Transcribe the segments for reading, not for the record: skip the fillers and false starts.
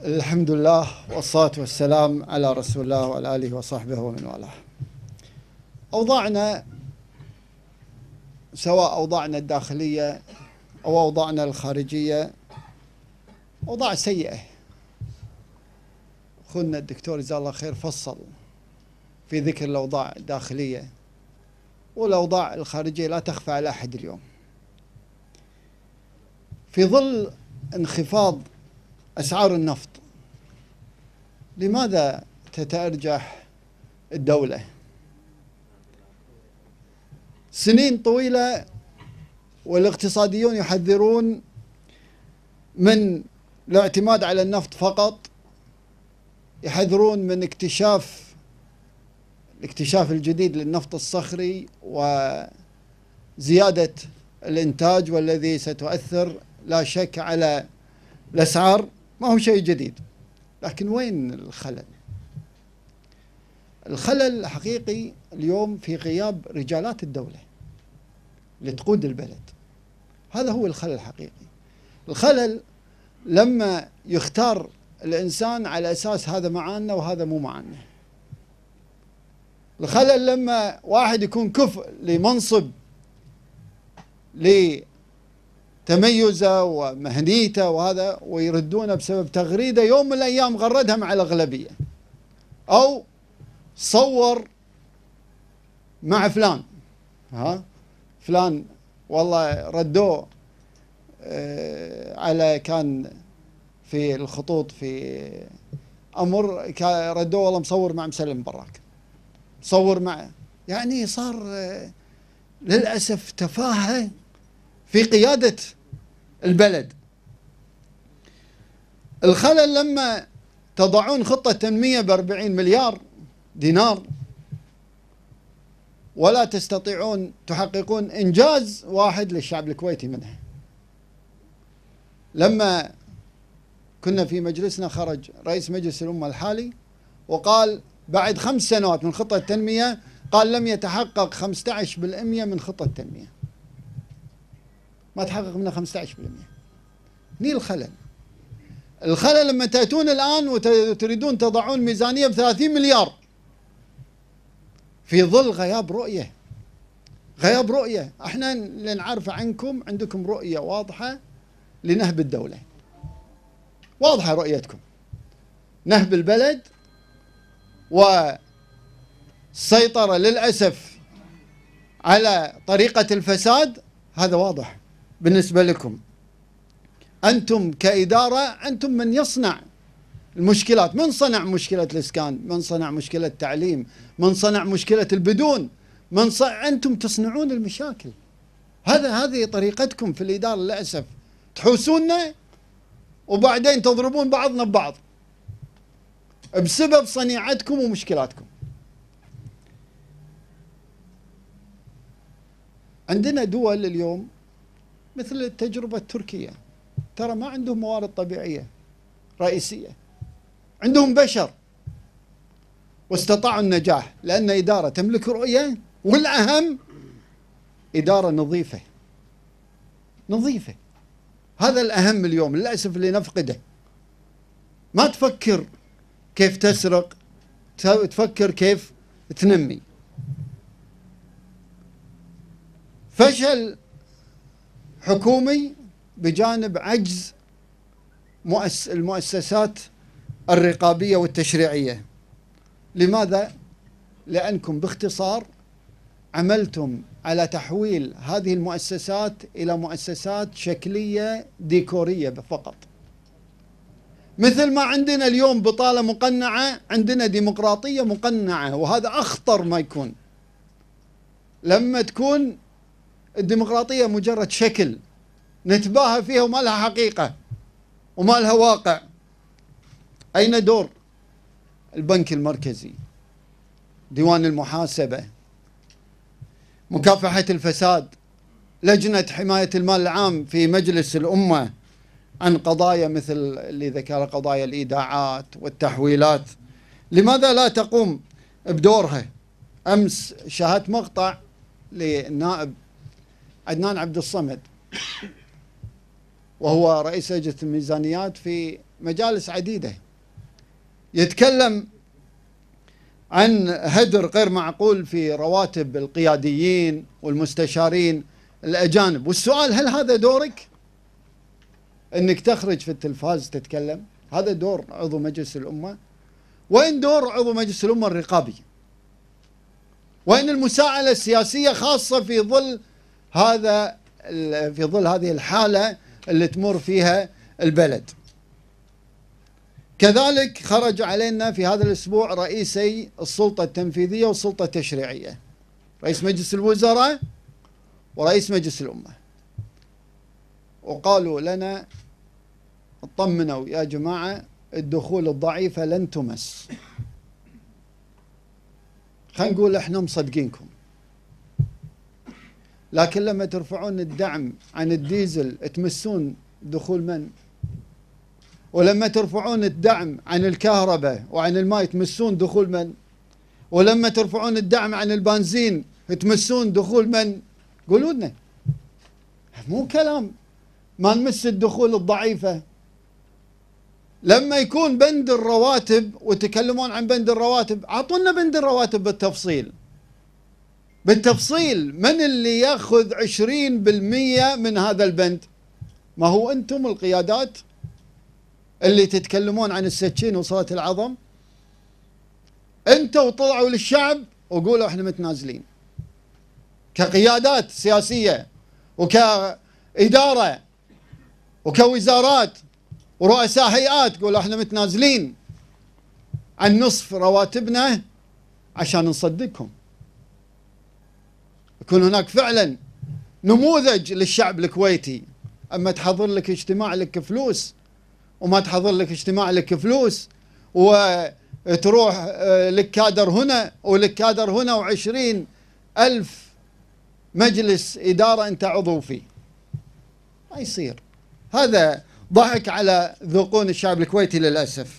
الحمد لله والصلاة والسلام على رسول الله وعلى آله وصحبه ومن والاه. أوضاعنا سواء أوضاعنا الداخلية أو أوضاعنا الخارجية أوضاع سيئة. أخونا الدكتور جزاه الله خير فصل في ذكر الأوضاع الداخلية، والأوضاع الخارجية لا تخفى على أحد اليوم. في ظل انخفاض أسعار النفط لماذا تتأرجح الدولة؟ سنين طويلة والاقتصاديون يحذرون من الاعتماد على النفط فقط، يحذرون من الاكتشاف الجديد للنفط الصخري وزيادة الإنتاج، والذي ستؤثر لا شك على الأسعار. ما هو شيء جديد، لكن وين الخلل؟ الخلل الحقيقي اليوم في غياب رجالات الدولة لتقود البلد. هذا هو الخلل الحقيقي. الخلل لما يختار الإنسان على أساس هذا معانا وهذا مو معانا. الخلل لما واحد يكون كفء لمنصب لتميزه ومهنيته وهذا، ويردونه بسبب تغريده يوم من الأيام غردها مع الأغلبية، أو صور مع فلان، فلان والله ردوه على كان في الخطوط في أمر، ردوه والله مصور مع مسلم براك، مصور مع، يعني صار للأسف تفاهة في قيادة البلد. الخلل لما تضعون خطة تنمية ب40 مليار دينار ولا تستطيعون تحققون إنجاز واحد للشعب الكويتي منها. لما كنا في مجلسنا خرج رئيس مجلس الأمة الحالي وقال بعد 5 سنوات من خطة التنمية، قال لم يتحقق 15% من خطة التنمية، ما تحقق منها 15%. ني الخلل. الخلل لما تأتون الآن وتريدون تضعون ميزانية ب30 مليار في ظل غياب رؤية. غياب رؤية. احنا اللي نعرفه عنكم، عندكم رؤية واضحة لنهب الدولة، واضحة رؤيتكم، نهب البلد والسيطرة للأسف على طريقة الفساد. هذا واضح بالنسبة لكم. أنتم كإدارة أنتم من يصنع المشكلات. من صنع مشكلة الإسكان، من صنع مشكلة التعليم، من صنع مشكلة البدون، أنتم تصنعون المشاكل. هذه طريقتكم في الإدارة للأسف. تحوسوننا وبعدين تضربون بعضنا ببعض بسبب صنيعتكم ومشكلاتكم. عندنا دول اليوم مثل التجربة التركية، ترى ما عندهم موارد طبيعية رئيسية، عندهم بشر، واستطاعوا النجاح لأن إدارة تملك رؤية، والأهم إدارة نظيفة. نظيفة. هذا الأهم اليوم للأسف اللي نفقده. ما تفكر كيف تسرق، تفكر كيف تنمي. فشل حكومي بجانب عجز المؤسسات الرقابية والتشريعية. لماذا؟ لأنكم باختصار عملتم على تحويل هذه المؤسسات إلى مؤسسات شكلية ديكورية فقط. مثل ما عندنا اليوم بطالة مقنعة، عندنا ديمقراطية مقنعة، وهذا أخطر ما يكون. لما تكون الديمقراطية مجرد شكل نتباهى فيها وما لها حقيقة وما لها واقع. أين دور البنك المركزي، ديوان المحاسبة، مكافحة الفساد، لجنة حماية المال العام في مجلس الأمة عن قضايا مثل اللي ذكر قضايا الإيداعات والتحويلات؟ لماذا لا تقوم بدورها؟ أمس شاهدت مقطع للنائب عدنان عبد الصمد وهو رئيس لجنة الميزانيات في مجالس عديدة، يتكلم عن هدر غير معقول في رواتب القياديين والمستشارين الأجانب. والسؤال: هل هذا دورك؟ أنك تخرج في التلفاز تتكلم؟ هذا دور عضو مجلس الأمة؟ وين دور عضو مجلس الأمة الرقابي؟ وين المساءلة السياسية، خاصة في ظل هذه الحالة اللي تمر فيها البلد؟ كذلك خرج علينا في هذا الأسبوع رئيسي السلطة التنفيذية والسلطة التشريعية، رئيس مجلس الوزراء ورئيس مجلس الأمة، وقالوا لنا اطمنوا يا جماعة الدخول الضعيفة لن تمس. خلينا نقول احنا مصدقينكم، لكن لما ترفعون الدعم عن الديزل تمسون دخول من؟ ولما ترفعون الدعم عن الكهرباء وعن الماء تمسون دخول من؟ ولما ترفعون الدعم عن البنزين تمسون دخول من؟ قولوا لنا، مو كلام ما نمس الدخول الضعيفة. لما يكون بند الرواتب وتكلمون عن بند الرواتب، اعطونا بند الرواتب بالتفصيل. من اللي ياخذ 20% من هذا البند؟ ما هو انتم القيادات اللي تتكلمون عن السكين وصلة العظم. انتوا طلعوا للشعب وقولوا احنا متنازلين كقيادات سياسية وكإدارة وكوزارات ورؤساء هيئات، قولوا احنا متنازلين عن نصف رواتبنا عشان نصدقكم. يكون هناك فعلا نموذج للشعب الكويتي. اما تحضر لك اجتماع لك فلوس وما تحضر لك اجتماع لك فلوس، وتروح لك كادر هنا ولك كادر هنا و20,000 مجلس إدارة أنت عضو فيه، ما يصير. هذا ضحك على ذقون الشعب الكويتي للأسف.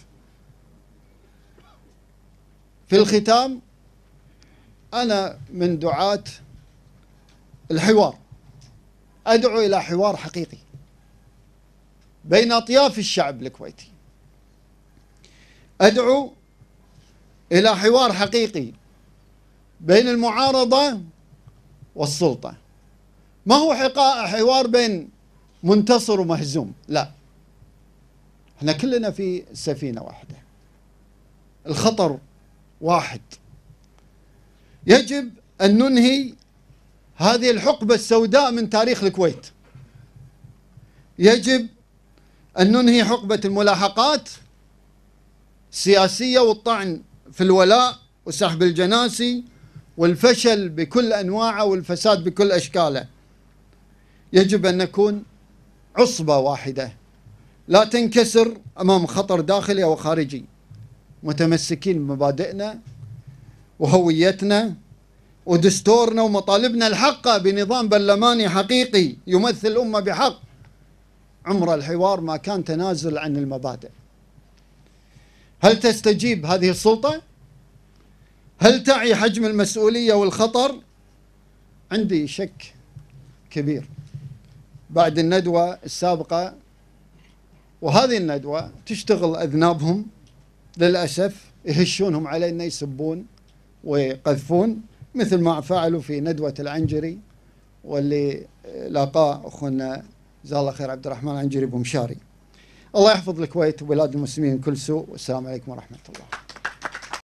في الختام، أنا من دعاة الحوار، أدعو إلى حوار حقيقي بين أطياف الشعب الكويتي، أدعو إلى حوار حقيقي بين المعارضة والسلطة. ما هو حوار بين منتصر ومهزوم، لا، احنا كلنا في سفينة واحدة، الخطر واحد. يجب أن ننهي هذه الحقبة السوداء من تاريخ الكويت. يجب أن ننهي حقبة الملاحقات السياسية والطعن في الولاء وسحب الجناسي والفشل بكل أنواعه والفساد بكل أشكاله. يجب أن نكون عصبة واحدة لا تنكسر أمام خطر داخلي أو خارجي، متمسكين بمبادئنا وهويتنا ودستورنا ومطالبنا الحقة بنظام برلماني حقيقي يمثل الأمة بحق. عمر الحوار ما كان تنازل عن المبادئ. هل تستجيب هذه السلطة؟ هل تعي حجم المسؤولية والخطر؟ عندي شك كبير بعد الندوة السابقة، وهذه الندوة تشتغل أذنابهم للأسف، يهشونهم علينا، يسبون ويقذفون مثل ما فعلوا في ندوة العنجري واللي لاقاه أخونا جزاه الله خير عبد الرحمن عنجري بمشاري. الله يحفظ الكويت وبلاد المسلمين من كل سوء، والسلام عليكم ورحمة الله.